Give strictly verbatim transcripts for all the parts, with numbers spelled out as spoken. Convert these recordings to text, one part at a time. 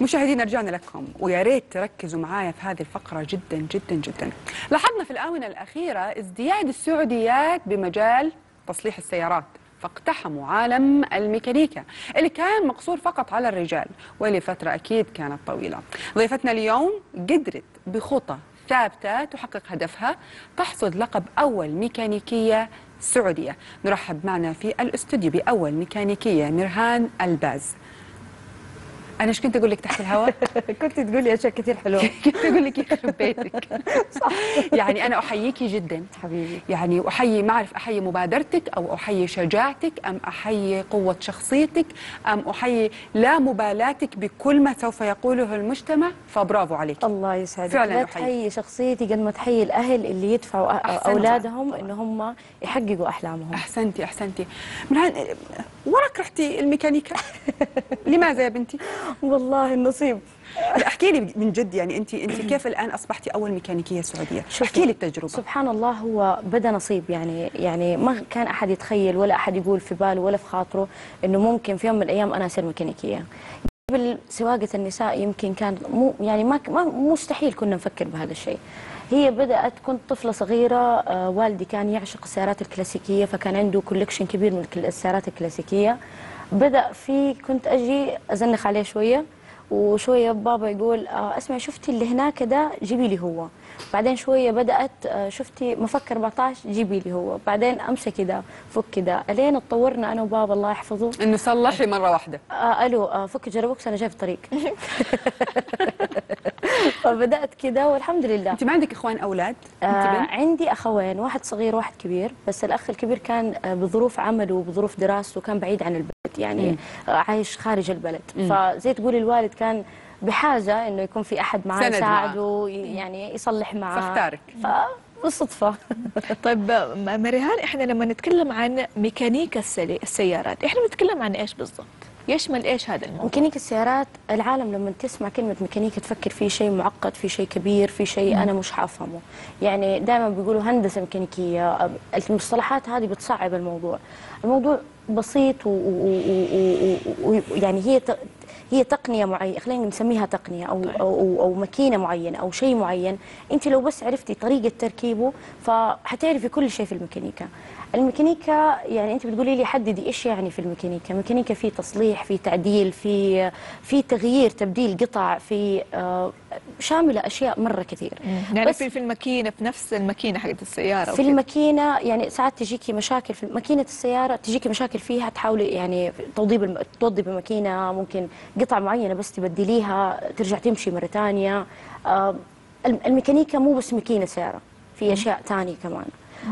مشاهدينا رجعنا لكم، ويا ريت تركزوا معايا في هذه الفقرة جدا جدا جدا. لاحظنا في الآونة الأخيرة ازدياد السعوديات بمجال تصليح السيارات، فاقتحموا عالم الميكانيكا اللي كان مقصور فقط على الرجال، ولفترة أكيد كانت طويلة. ضيفتنا اليوم قدرت بخطى ثابتة تحقق هدفها، تحصد لقب أول ميكانيكية سعودية. نرحب معنا في الاستوديو بأول ميكانيكية مرهان الباز. أنا إيش كنت أقول لك تحت الهواء؟ كنت تقولي أشياء كثير حلوة. كنت أقول لك يخرب بيتك. صح. يعني أنا أحييكي جدا حبيبي. يعني أحيي، ما أعرف أحيي مبادرتك أو أحيي شجاعتك أم أحيي قوة شخصيتك أم أحيي لا مبالاتك بكل ما سوف يقوله المجتمع، فبرافو عليك. الله يسعدك. فعلا لا أحيي. تحيي شخصيتي قد ما تحيي الأهل اللي يدفعوا أولادهم إن هم يحققوا أحلامهم. أحسنتي أحسنتي. مرهان، وراك رحتي الميكانيكا لماذا يا بنتي؟ والله النصيب. احكي لي من جد، يعني انت انت كيف الان اصبحتي اول ميكانيكيه سعوديه؟ احكي لي التجربه. سبحان الله، هو بدا نصيب. يعني يعني ما كان احد يتخيل ولا احد يقول في باله ولا في خاطره انه ممكن في يوم من الايام انا اصير ميكانيكيه. قبل سواقه النساء يمكن كان مو يعني ما ما مستحيل كنا نفكر بهذا الشيء. هي بدأت، كنت طفلة صغيرة، آه والدي كان يعشق السيارات الكلاسيكية، فكان عنده كوليكشن كبير من السيارات الكلاسيكية. بدأ في كنت أجي أزنخ عليه شوية وشوية بابا يقول آه اسمعي شفتي اللي هناك ده جيبي لي هو. بعدين شوية بدأت آه شفتي مفك أربعة عشر جيبي لي هو. بعدين أمسك كده فك كده، ألين اتطورنا أنا وبابا الله يحفظه إنه صلحي مرة واحدة. آه ألو آه فك جربوكس أنا جاي في الطريق. فبدأت كده والحمد لله. أنت ما عندك إخوان أولاد؟ آه عندي أخوين، واحد صغير وواحد كبير، بس الأخ الكبير كان آه بظروف عمله وبظروف دراسته كان بعيد عن البلد، يعني آه عايش خارج البلد. مم. فزي تقولي الوالد كان بحاجة إنه يكون في أحد معاه يساعده، يعني يصلح معاه، فاختارك. بالصدفة. طيب مريهان، احنا لما نتكلم عن ميكانيكا السيارات احنا بنتكلم عن ايش بالضبط؟ يشمل ايش هذا الموضوع؟ ميكانيكا السيارات، العالم لما تسمع كلمة ميكانيكا تفكر في شيء معقد، في شيء كبير، في شيء أنا مش حافهمه. يعني دائما بيقولوا هندسة ميكانيكية، المصطلحات هذه بتصعب الموضوع. الموضوع بسيط ويعني هي هي تقنية معينة، خلينا نسميها تقنية أو, طيب. أو أو ماكينة معينة أو شيء معين. أنت لو بس عرفتي طريقة تركيبه فحتعرفي كل شيء في الميكانيكا. الميكانيكا يعني أنت بتقولي لي حددي إيش يعني في الميكانيكا. الميكانيكا في تصليح، في تعديل، في في تغيير، تبديل قطع، في آه شاملة أشياء مرة كثير. يعني في في الماكينة، في نفس الماكينة حقت السيارة في الماكينة. يعني ساعات تجيكي مشاكل في ماكينة السيارة، تجيكي مشاكل فيها تحاولي يعني توضيب الم... توضبي الماكينة، ممكن قطع معينة بس تبدليها ترجع تمشي مرة ثانية. آه الميكانيكا مو بس ماكينة سيارة، في أشياء ثانية كمان.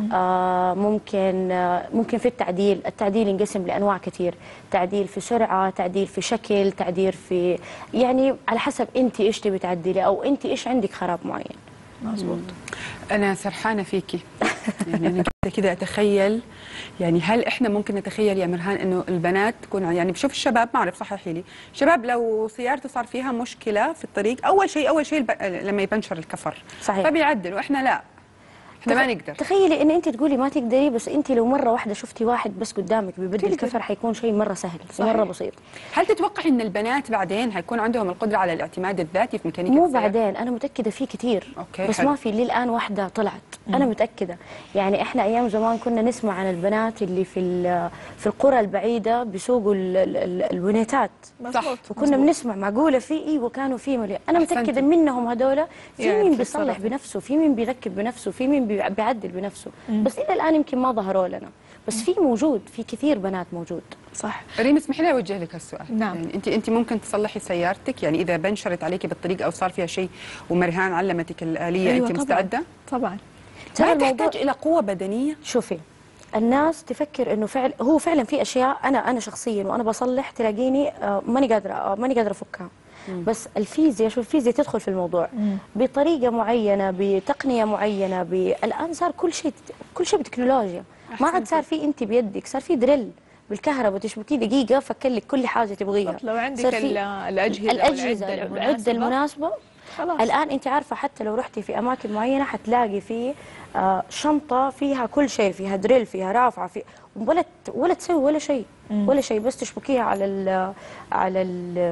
آه ممكن آه ممكن في التعديل، التعديل ينقسم لأنواع كثير، تعديل في سرعة، تعديل في شكل، تعديل في يعني على حسب أنت إيش تبي تعدلي أو أنت إيش عندك خراب معين. مظبوط. أنا سرحانة فيكي. يعني أنا كده كده أتخيل، يعني هل إحنا ممكن نتخيل يا مرهان إنه البنات تكون، يعني بشوف الشباب، ما أعرف صححي لي، شباب لو سيارته صار فيها مشكلة في الطريق، أول شيء أول شيء لما يبنشر الكفر صحيح فبيعدل، وإحنا لا، احنا ما نقدر. تخيلي ان انت تقولي ما تقدري، بس انت لو مره واحده شفتي واحد بس قدامك بيبدل الكفر حيكون شيء مره سهل ومره بسيط. هل تتوقع ان البنات بعدين حيكون عندهم القدره على الاعتماد الذاتي في ميكانيكا مو السيارة؟ بعدين، انا متاكده في كثير. أوكي بس حلو. ما في للان واحده طلعت. مم. انا متاكده. يعني احنا ايام زمان كنا نسمع عن البنات اللي في في القرى البعيده بيسوقوا الونيتات، صح، وكنا بنسمع معقوله في ايوه كانوا في مليون. انا متاكده منهم هذول في يعني مين بيصلح بنفسه، في مين بيركب بنفسه، في مين بيعدل بنفسه. مم. بس الى الان يمكن ما ظهروا لنا، بس في موجود، في كثير بنات موجود. صح. ريم اسمحي لي اوجه لك هالسؤال. نعم. يعني انت انت ممكن تصلحي سيارتك، يعني اذا بنشرت عليكي بالطريق او صار فيها شيء ومرهان علمتك الاليه، أيوة انت طبعًا. مستعده؟ طبعا. ما تحتاج الى قوه بدنيه؟ شوفي، الناس تفكر انه فعل هو فعلا في اشياء انا انا شخصيا وانا بصلح تلاقيني ماني قادره ماني قادره افكها. مم. بس الفيزياء، شو الفيزياء تدخل في الموضوع مم. بطريقه معينه، بتقنيه معينه. ب... الان صار كل شيء كل شيء بتكنولوجيا. ما عاد صار في انت بيدك، صار في دريل بالكهرباء تشبكيه دقيقه فك لك كل حاجه تبغيها. لو عندك الاجهزه الاجهزه العده المناسبه خلاص. الان انت عارفه حتى لو رحتي في اماكن معينه حتلاقي في آه شنطه فيها كل شيء، فيها دريل، فيها رافعه، في ولا ولا تسوي ولا شيء ولا شيء، بس تشبكيها على ال على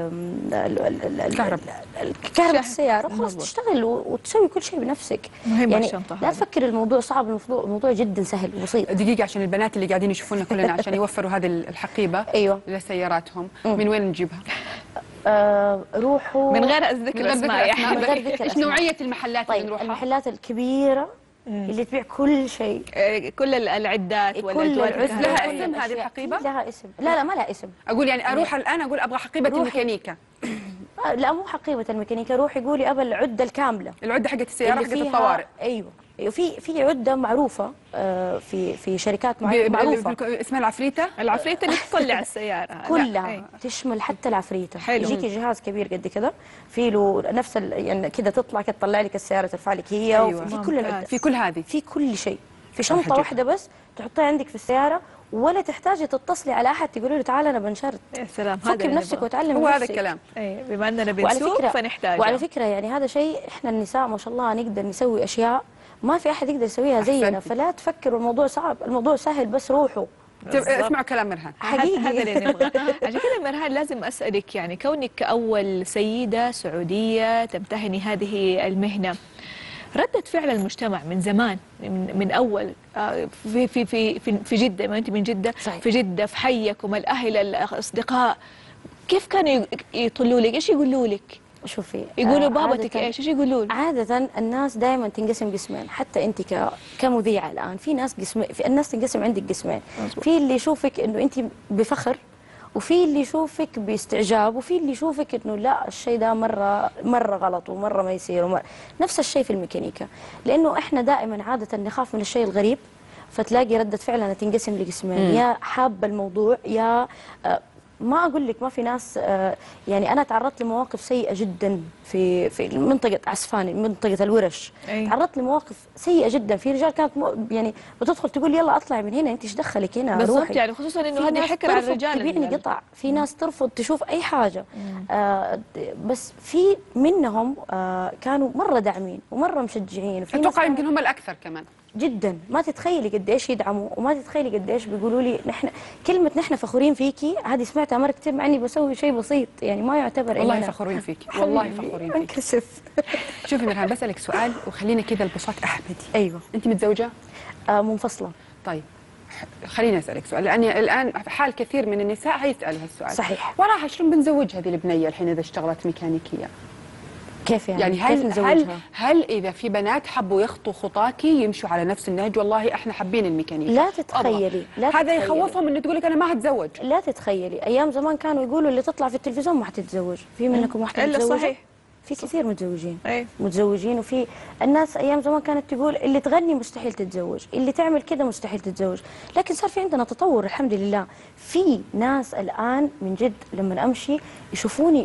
ال الكهرباء الكهرباء السياره خلاص تشتغل وتسوي كل شيء بنفسك. يعني لا تفكر الموضوع صعب، الموضوع الموضوع جدا سهل وبسيط. دقيقه عشان البنات اللي قاعدين يشوفونا كلنا عشان يوفروا هذه الحقيبه ايوه لسياراتهم، من وين نجيبها؟ آه روحوا من غير ذكر اسماء يا من غير ذكر ايش نوعيه المحلات طيب اللي نروحها؟ المحلات الكبيره اللي تبيع كل شيء، كل العدات والادوات. لها اسم هذه الحقيبه؟ لها اسم. لا لا ما لها اسم. اقول يعني اروح الان اقول ابغى حقيبه الميكانيكا. لا مو حقيبه الميكانيكا، روحي قولي ابى العده الكامله، العده حقت السياره حقت الطوارئ. ايوه في في عده معروفه في في شركات معروفه اسمها العفريته. العفريته اللي تطلع السياره كلها تشمل حتى العفريته. حلو. يجيكي جهاز كبير قد كذا في له نفس يعني كذا، تطلع كذا تطلع لك السياره ترفع لك هي. أيوة. في كل العده، في كل هذه، في كل شيء، في شنطه واحده بس تحطيها عندك في السياره، ولا تحتاجي تتصلي على احد تقولي له تعال انا بنشرت. يا سلام، فكر بنفسك وتعلم هو نفسك. هذا الكلام. اي بما اننا بنسوق فنحتاج. وعلى فكره يعني هذا شيء احنا النساء ما شاء الله نقدر نسوي اشياء ما في احد يقدر يسويها زينا، فلا تفكروا الموضوع صعب، الموضوع سهل بس روحوا. اسمعوا كلام مرهان حقيقي هذا اللي نبغاه. عشان كذا مرهان لازم اسالك، يعني كونك كاول سيده سعوديه تمتهني هذه المهنه، ردة فعل المجتمع من زمان، من, من اول في في في في, في جده، ما انت من جده، صحيح. في جده في حيكم الاهل الاصدقاء كيف كانوا يطلوا لك؟ ايش يقولوا لك؟ شوفي يقولوا بابتك ايش؟ ايش يقولوا لك؟ عادة الناس دائما تنقسم قسمين، حتى انت ك كمذيعة الان في ناس قسم، في الناس تنقسم عندك قسمين، في اللي يشوفك انه انت بفخر، وفي اللي يشوفك باستعجاب، وفي اللي يشوفك انه لا الشيء ده مره مره غلط ومره ما يصير ومرة. نفس الشيء في الميكانيكا، لانه احنا دائما عاده نخاف من الشيء الغريب، فتلاقي رده فعلنا تنقسم لقسمين، يا حابه الموضوع يا آه ما اقول لك ما في ناس. آه يعني انا تعرضت لمواقف سيئه جدا في في منطقه عسفان، منطقه الورش. أي. تعرضت لمواقف سيئه جدا، في رجال كانت يعني بتدخل تقول يلا اطلعي من هنا، انت ايش دخلك هنا؟ بالضبط، يعني خصوصا انه هذه حكر على الرجال، تبيعني قطع، في ناس ترفض تشوف اي حاجه. آه بس في منهم آه كانوا مره داعمين ومره مشجعين، وفي اتوقع يمكن هم الاكثر كمان جدا. ما تتخيلي قد ايش يدعموا، وما تتخيلي قد ايش بيقولوا لي نحن كلمه نحن فخورين فيكي، هذه سمعتها مره كثير مع اني بسوي شيء بسيط، يعني ما يعتبر والله فخورين فيكي، والله فخورين فيكي. انكسف. شوفي مرهان بسالك سؤال وخلينا كذا البساط احمدي. ايوه. انت متزوجه؟ آه منفصله. طيب خليني اسالك سؤال، لاني الان حال كثير من النساء هيسالوا هالسؤال. صحيح. وراها شلون بنزوج هذه البنيه الحين اذا اشتغلت ميكانيكيه؟ كيف يعني؟ يعني هل كيف نزوجها؟ هل هل اذا في بنات حبوا يخطوا خطاكي يمشوا على نفس النهج، والله احنا حابين الميكانيكا، لا تتخيلي، لا هذا تتخيلي. يخوفهم انه تقول لك انا ما هتزوج. لا تتخيلي، ايام زمان كانوا يقولوا اللي تطلع في التلفزيون ما حتتزوج، في منكم واحده متزوجه؟ صحيح. في كثير متزوجين. أي. متزوجين، وفي الناس ايام زمان كانت تقول اللي تغني مستحيل تتزوج، اللي تعمل كذا مستحيل تتزوج، لكن صار في عندنا تطور الحمد لله. في ناس الان من جد لما امشي يشوفوني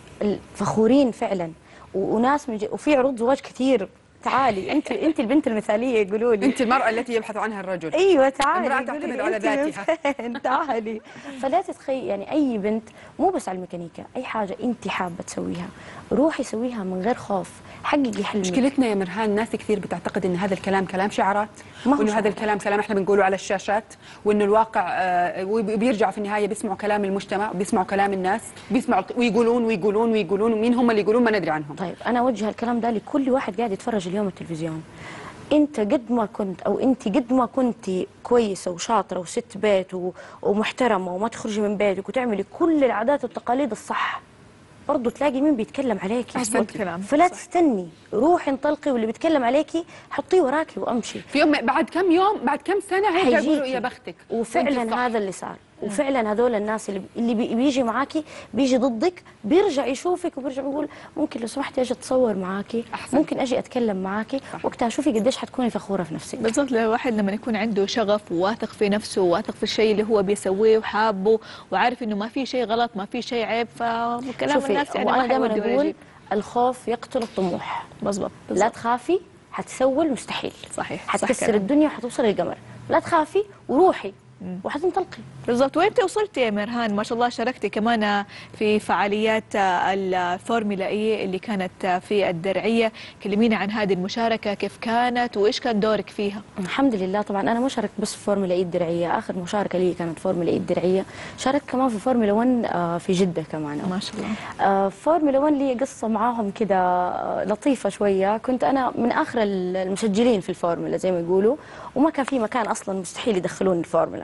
فخورين فعلا، وناس من جد، وفي عروض زواج كثير. تعالي انت انت البنت المثاليه يقولوا لي، انت المراه التي يبحث عنها الرجل. ايوه تعالي، امراه تعتمد على ذاتها. تعالي. فلا تتخيل يعني اي بنت، مو بس على الميكانيكا، اي حاجه انت حابه تسويها روحي سويها من غير خوف، حققي حلمك. مشكلتنا يا مرهان ناس كثير بتعتقد ان هذا الكلام كلام شعارات، وانه هذا الكلام كلام احنا بنقوله على الشاشات، وانه الواقع آه وبيرجعوا في النهايه بيسمعوا كلام المجتمع وبيسمعوا كلام الناس، بيسمعوا ويقولون ويقولون ويقولون، ومين هم اللي يقولون ما ندري عنهم. طيب انا اوجه الكلام ده لكل واحد قاعد يتفرج اليوم التلفزيون. انت قد ما كنت او انت قد ما كنت كويسه وشاطره وست بيت ومحترمه وما تخرجي من بيتك وتعملي كل العادات والتقاليد الصح، برضه تلاقي مين بيتكلم عليكي. احسنت كلام. فلا صح. تستني، روحي انطلقي، واللي بيتكلم عليكي حطيه وراكي وامشي. في يوم بعد كم يوم بعد كم سنه هيجي يقولوا يا بختك. وفعلا هذا اللي صار، وفعلا هذول الناس اللي اللي بيجي معاكي بيجي ضدك بيرجع يشوفك وبيرجع بيقول ممكن لو سمحتي اجي اتصور معاكي، أحسن. ممكن اجي اتكلم معاكي، وقتها شوفي قديش حتكوني فخوره في نفسك. بالضبط، الواحد لما يكون عنده شغف وواثق في نفسه وواثق في الشيء اللي هو بيسويه وحابه وعارف انه ما في شيء غلط ما في شيء عيب، فكلام الناس يعني وانا دائما اقول الخوف يقتل الطموح. بالضبط. لا تخافي، حتسوي المستحيل. صحيح. حتكسر الدنيا وحتوصل للقمر. لا تخافي وروحي وحتنطلقي. بالضبط. وانت وصلتي يا مرهان ما شاء الله، شاركتي كمان في فعاليات الفورمولا اي اللي كانت في الدرعيه، كلمينا عن هذه المشاركه، كيف كانت وايش كان دورك فيها؟ الحمد لله طبعا انا ما شاركت بس في فورمولا اي الدرعيه، اخر مشاركه لي كانت فورمولا اي الدرعيه، شاركت كمان في فورمولا واحد في جده كمان. ما شاء الله. فورمولا واحد لي قصه معاهم كده لطيفه شويه، كنت انا من اخر المسجلين في الفورمولا زي ما يقولوا، وما كان في مكان اصلا، مستحيل يدخلوني الفورمولا.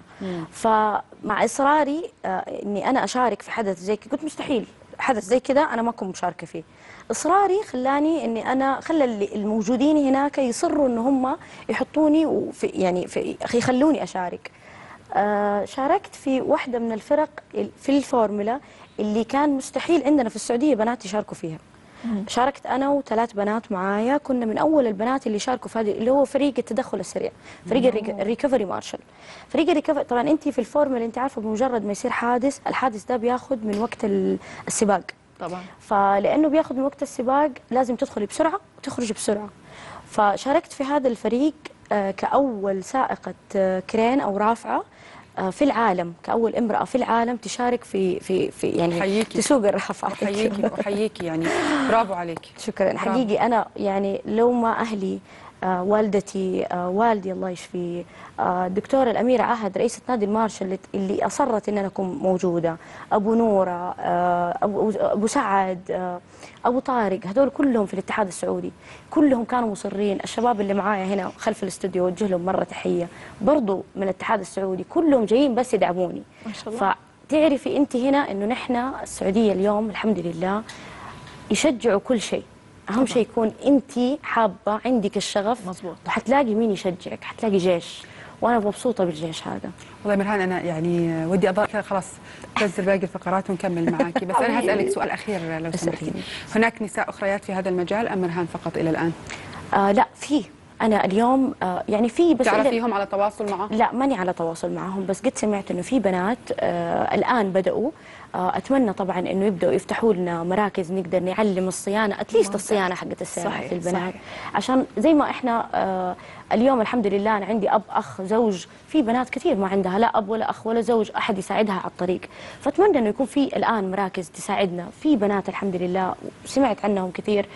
فمع اصراري اني انا اشارك في حدث زي كده، قلت مستحيل حدث زي كده انا ما كنت مشاركه فيه. اصراري خلاني اني انا خلى الموجودين هناك يصروا ان هم يحطوني وفي يعني في يخلوني اشارك. آه شاركت في واحده من الفرق في الفورمولا اللي كان مستحيل عندنا في السعوديه بنات يشاركوا فيها. شاركت انا وثلاث بنات معايا، كنا من اول البنات اللي شاركوا في هذه اللي هو فريق التدخل السريع، فريق الريكفري مارشال. فريق الريكفري طبعا انت في الفورمولا انت عارفه بمجرد ما يصير حادث، الحادث ده بياخذ من وقت السباق طبعا، فلانه بياخذ من وقت السباق لازم تدخلي بسرعه وتخرجي بسرعه. فشاركت في هذا الفريق كاول سائقه كرين او رافعه في العالم، كأول امرأة في العالم تشارك في في في يعني حييكي. تسوق الرافعة. أحييكي أحييكي يعني برافو عليكي. شكرا. برافو. حقيقي أنا يعني لو ما أهلي آه والدتي آه والدي الله يشفيه آه الدكتورة الأميرة عهد رئيسة نادي المارشال اللي أصرت إن أنا أكون موجودة، أبو نورة آه أبو, أبو سعد آه أبو طارق، هذول كلهم في الاتحاد السعودي كلهم كانوا مصرين. الشباب اللي معايا هنا خلف الاستوديو أوجه لهم مرة تحية برضو من الاتحاد السعودي، كلهم جايين بس يدعموني. ما شاء الله. فتعرفي أنت هنا إنه نحن السعودية اليوم الحمد لله يشجعوا كل شيء، أهم شيء يكون أنت حابة عندك الشغف. مظبوط. وحتلاقي مين يشجعك، حتلاقي جيش، وأنا مبسوطة بالجيش هذا. والله مرهان أنا يعني ودي أضاء كذا خلاص ننزل باقي الفقرات ونكمل معاكي، بس أنا هسألك سؤال أخير لو سمحتي، هناك نساء أخريات في هذا المجال أم مرهان فقط إلى الآن؟ آه لا في، أنا اليوم آه يعني في، بس تعرفيهم على تواصل معهم؟ لا ماني على تواصل معهم، بس قد سمعت إنه في بنات آه الآن بدأوا. أتمنى طبعا إنه يبدأوا يفتحوا لنا مراكز نقدر نعلم الصيانة، أتليست الصيانة حقت السيارات للبنات، عشان زي ما إحنا آه اليوم الحمد لله أنا عندي أب أخ زوج، في بنات كثير ما عندها لا أب ولا أخ ولا زوج أحد يساعدها على الطريق، فأتمنى إنه يكون في الآن مراكز تساعدنا. في بنات الحمد لله سمعت عنهم كثير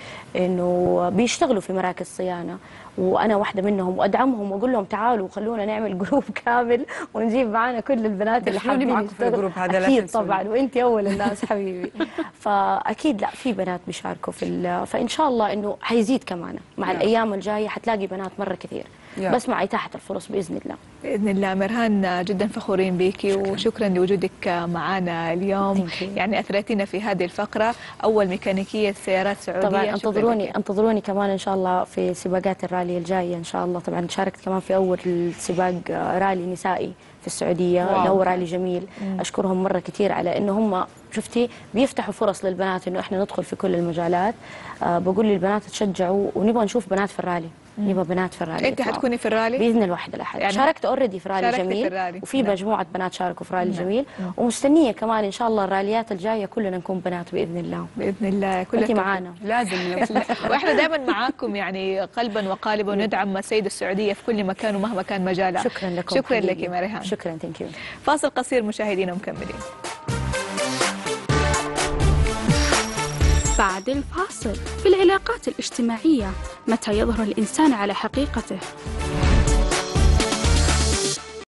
إنه بيشتغلوا في مراكز صيانة، وأنا واحدة منهم، وأدعمهم وأقول لهم تعالوا خلونا نعمل جروب كامل ونجيب معنا كل البنات اللي حابين معكم في الجروب هذا. أكيد طبعا، وأنت أول الناس حبيبي. فأكيد لا في بنات بيشاركوا في، فإن شاء الله إنه حيزيد كمان مع الأيام الجاية، حتلاقي بنات مرة كثير بس مع إتاحة الفرص بإذن الله. بإذن الله. مرهان جدا فخورين بك وشكرا لوجودك معنا اليوم، يعني أثرتينا في هذه الفقرة، أول ميكانيكية سيارات سعودية. طبعا انتظروني انتظروني كمان إن شاء الله في سباقات الرالي الجاية إن شاء الله. طبعا شاركت كمان في أول سباق رالي نسائي في السعودية اللي هو رالي جميل. مم. أشكرهم مرة كثير على إنه هم شفتي بيفتحوا فرص للبنات إنه إحنا ندخل في كل المجالات. أه بقول للبنات تشجعوا، ونبغى نشوف بنات في الرالي. نبغى بنات في الرالي. انت حتكوني في الرالي باذن الواحد الاحد. يعني شاركت اوريدي في رالي جميل في الرالي. وفي نعم. مجموعه بنات شاركوا في رالي نعم. جميل نعم. ومستنيه كمان ان شاء الله الراليات الجايه كلنا نكون بنات باذن الله. باذن الله كلنا انت معانا لازم. واحنا دائما معاكم يعني قلبا وقالبا، وندعم السيده السعوديه في كل مكان ومهما كان مجالها. شكرا لكم. شكرا لك يا مريهان. شكرا. ثانك يو. فاصل قصير مشاهدينا ومكملين. بعد الفاصل، في العلاقات الاجتماعية متى يظهر الإنسان على حقيقته؟